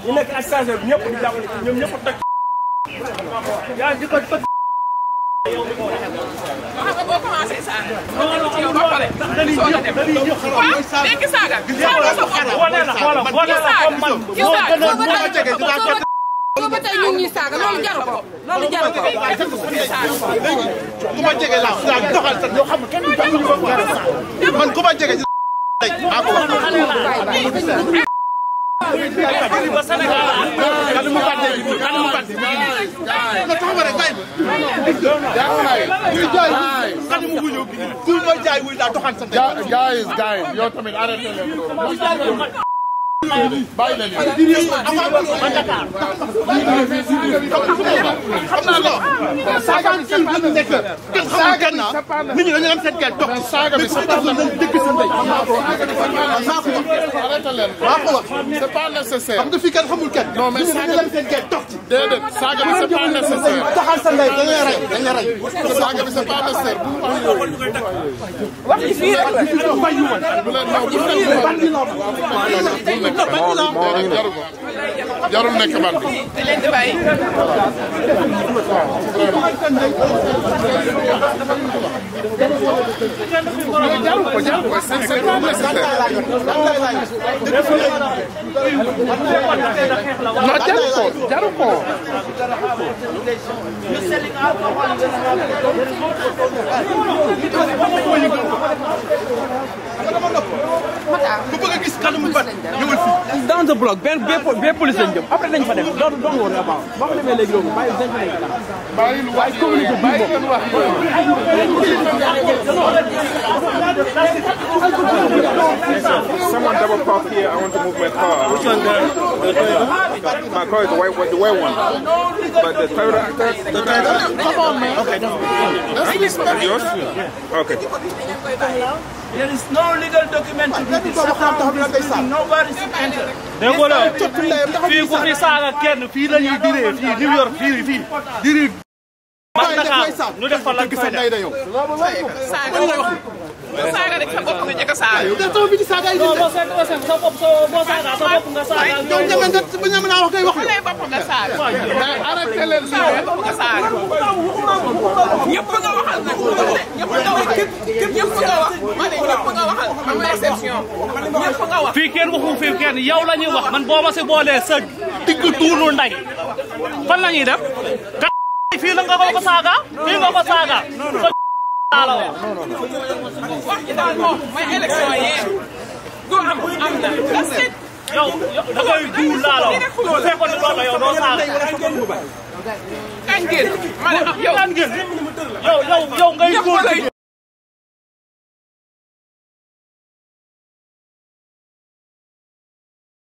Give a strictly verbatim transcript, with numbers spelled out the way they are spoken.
ñu nekk ak station bi ñëpp di jàppale ñoom ñëpp a toj. yaa ngi ko toj. yow mi ko wax nga boo commencé saaga. non non yow ba pare. dañuy jox dañuy jox waaw léegi saaga. saaga sa bopp. boo nee la xoolal boo nee la comme man. boo gën a boo ma jege dinaa ko. boobu ba tey ñun ñuy saaga loolu jaru ko loolu jaru ko. ku ma jege laa daa doxal sax yoo xam ne kenn du ko man ku ma jege ci lay maa ko wax. kàddu mu bàttee bi kàddu mu bàttee bi nga taxaw rek bàyyi ma. kàddu mu wuñu ku ma jaay wuy daa doxal sax. guys guys yow tamit arrêté leen loolu. bàyyi leen xam naa lo saaga bi c'est pas nekk kenn xamul kenn na nit ñi dañu am seen gerte toog saaga bi c'est pas dëkk seen ndey maa ko wax arrêté leen maa ko wax c'est pas nécessaire xam nga fii kenn xamul kenn non mais saaga bi seen gerte toog ci déedéet saaga bi c'est pas nécessaire taxal sa ndey dañuy rey dañuy rey saaga bi c'est pas nécessaire bu wax yooyu wax ci fii rek la. bu leen non bu leen jarul ko jarul nekk ban bi. da leen di bàyyi. jarul ko jarul ko c'est c'est pas nécessaire. non jarul ko jarul ko. ku bëgg a gis kàddu mu bat ñëwal fii. dans ce bloc benn benn police lañ jëm après nañ fa def loolu doon woon nga baax boo ko demee léegi loolu bàyyi dañ fa nekk dara. bàyyi lu waaye communauté bi bàyyi leen wax. Someone double parked here. I want to move my car. Which one? The, the Toyota? My car is the white, the white one. But the Toyota, the Toyota. Come on, man. Okay, That's yours? Okay. There is no legal document to do this. Nobody should enter. dégg nga la fii ku fi saaga kenn fii la ñuy diree fii New York fii fii diri. man Dakar ñu def fa lañ fay def. saaga saaga rek sa bopp nga njëkk a saaga. non bi di saaga yi non boo seet sa bopp boo saaga sa bopp nga saaga. ñoom ñeme nga bu ñeme naa wax ngay wax. xale bopp nga saaga. mais arrêté leen xale bopp nga saaga. ñëpp nga waxal nag ñëpp nga wax ñëpp nga wax ma ne ñëpp nga waxal am na exception ñëpp nga wax. fii kenn waxu fii kenn yow la ñuy wax man boo ma si boolee sa digg tuunu nday fan la ñuy def. fii la nga ko saaga fii nga ko saaga. wax ci daal moom mooy élection yee du am am na that's it. yow da ngay duul laa la wax bu fekkoon ne loolu la yow doo saaga. kañ ngeen ma ne yow yow yow yow ngay góor